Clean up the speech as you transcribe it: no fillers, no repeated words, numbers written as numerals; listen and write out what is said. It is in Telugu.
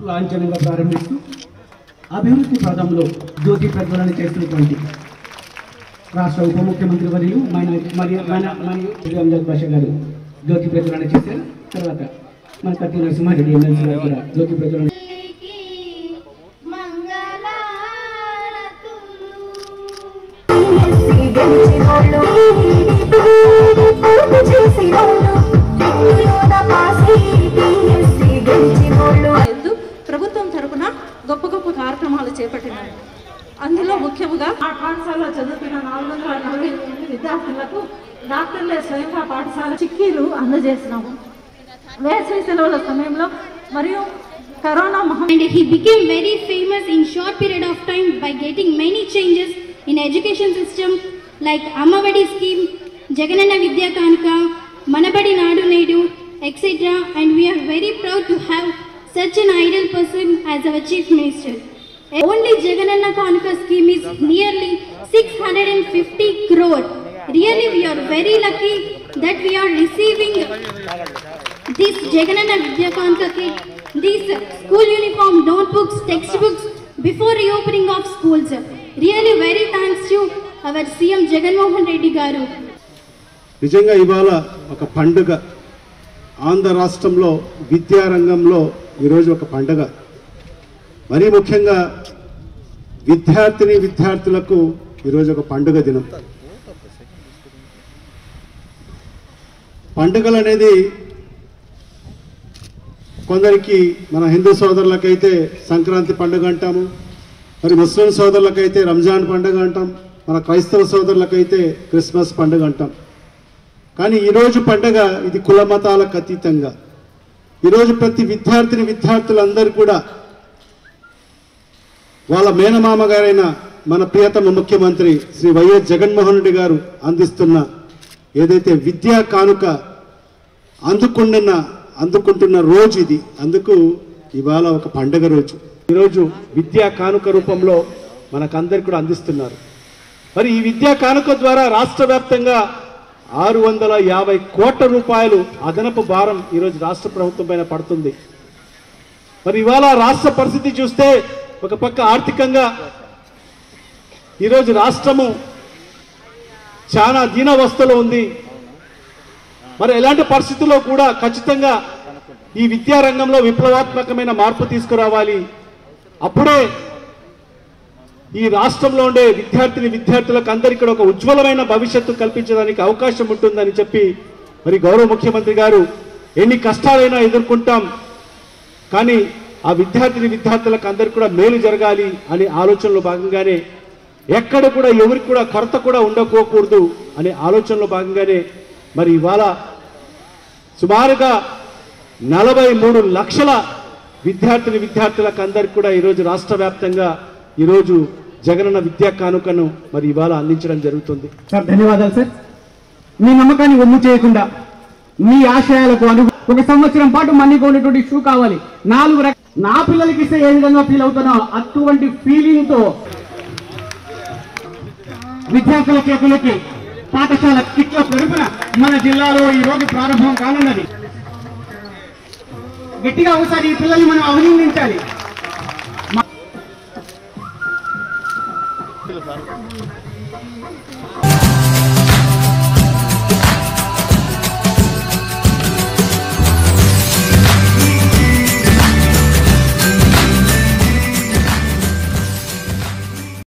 లాంఛనంగా ప్రారంభిస్తూ అభివృద్ధి పదంలో జ్యోతి ప్రజ్వలన చేస్తున్నటువంటి రాష్ట్ర ఉప ముఖ్యమంత్రి వర్యులు మరియు అంజద్ భాష గారు జ్యోతి ప్రజ్వలన చేశారు. తర్వాత మన కత్తి నరసింహారెడ్డి ఎమ్మెల్సీ గారు కూడా జ్యోతి ప్రజ్వలన ప్రభుత్వం తరపున గొప్ప గొప్ప కార్యక్రమాలు చేపట్టినారు. అందులో ముఖ్యంగా ఆ పాఠశాలలో చదువుతున్న 448 విద్యార్థులకు డాక్టర్లే స్వయంగా పాఠశాల చిక్కీలు అందజేసినాము. వేసవి సెలవుల సమయంలో మరియు corona and he became very famous in short period of time by getting many changes in education system like Ammavadi scheme, Jagananna Vidya Kanuka, Manabadi Nadu Nedu, etc. And we are very proud to have such an ideal person as our Chief Minister. Only Jagananna Kanuka scheme is nearly 650 crore. Really we are very lucky that we are receiving this Jagananna Vidya Kanuka kit, these school uniform, notebooks, textbooks before reopening of schools. Really very thanks to our CM Jagan Mohan Reddy garu. నిజంగా ఇవాళ ఒక పండుగ ఆంధ్ర రాష్ట్రంలో విద్యారంగంలో ఈరోజు ఒక పండుగ. మరీ ముఖ్యంగా విద్యార్థులకు ఈరోజు ఒక పండుగ దినం. పండుగలు అనేది కొందరికి మన హిందూ సోదరులకైతే సంక్రాంతి పండుగ అంటాము, మరి ముస్లిం సోదరులకైతే రంజాన్ పండుగ అంటాం, మన క్రైస్తవ సోదరులకైతే క్రిస్మస్ పండుగ అంటాం. కానీ ఈరోజు పండుగ ఇది కుల మతాలకు అతీతంగా ఈరోజు ప్రతి విద్యార్థులందరూ కూడా వాళ్ళ మేనమామ గారైన మన ప్రియతమ ముఖ్యమంత్రి శ్రీ వైఎస్ జగన్మోహన్ రెడ్డి గారు అందిస్తున్న ఏదైతే విద్యా కానుక అందుకుంటున్న రోజు ఇది. అందుకు ఇవాళ ఒక పండుగ రోజు. ఈరోజు విద్యా కానుక రూపంలో మనకందరికి కూడా అందిస్తున్నారు. మరి ఈ విద్యా కానుక ద్వారా రాష్ట్ర వ్యాప్తంగా 650 కోట్ల రూపాయలు అదనపు భారం ఈరోజు రాష్ట్ర ప్రభుత్వం పైన పడుతుంది. మరి ఇవాళ రాష్ట్ర పరిస్థితి చూస్తే ఒక పక్క ఆర్థికంగా ఈరోజు రాష్ట్రము చాలా దీనావస్థలో ఉంది. మరి ఎలాంటి పరిస్థితుల్లో కూడా ఖచ్చితంగా ఈ విద్యారంగంలో విప్లవాత్మకమైన మార్పు తీసుకురావాలి. అప్పుడే ఈ రాష్ట్రంలో ఉండే విద్యార్థులకు అందరికీ ఒక ఉజ్వలమైన భవిష్యత్తు కల్పించడానికి అవకాశం ఉంటుందని చెప్పి మరి గౌరవ ముఖ్యమంత్రి గారు ఎన్ని కష్టాలైనా ఎదుర్కొంటాం, కానీ ఆ విద్యార్థులకు అందరికీ కూడా మేలు జరగాలి అనే ఆలోచనలో భాగంగానే ఎక్కడ కూడా ఎవరికి కూడా కొరత కూడా ఉండకూడదు అనే ఆలోచనలో భాగంగానే మరి ఇవాళ సుమారుగా 43 లక్షల విద్యార్థులకు అందరికీ కూడా ఈరోజు రాష్ట్ర వ్యాప్తంగా ఈరోజు జగనన్న విద్యా కానుకను మరి ఇవాళ అందించడం జరుగుతుంది. సార్ ధన్యవాదాలు సార్. మీ నమ్మకాన్ని ఒమ్ము చేయకుండా మీ ఆశయాలకు ఒక సంవత్సరం పాటు మన్నిగా ఉన్నటువంటి షూ కావాలి. 4 నా పిల్లలకి ఇస్తే ఏ విధంగా ఫీల్ అవుతానో అటువంటి ఫీలింగ్ తో విద్యార్థుల చేతులకి పాఠశాల కిట్ల తరపున మన జిల్లాలో ఈ రోజు ప్రారంభం కానున్నది. గట్టిగా ఒకసారి ఈ పిల్లల్ని మనం అభినందించాలి.